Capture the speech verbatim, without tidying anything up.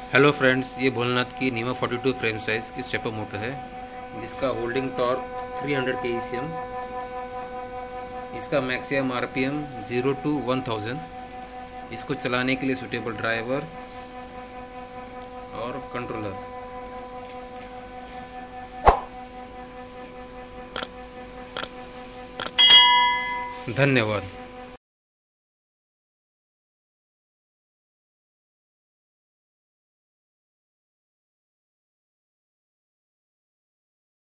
Hello friends, ये भोलेनाथ की NEMA forty two frame size की स्टेपर मोटर है जिसका holding torque three hundred K E C M. इसका maximum R P M zero to one thousand. इसको चलाने के लिए सूटेबल ड्राइवर और कंट्रोलर। धन्यवाद।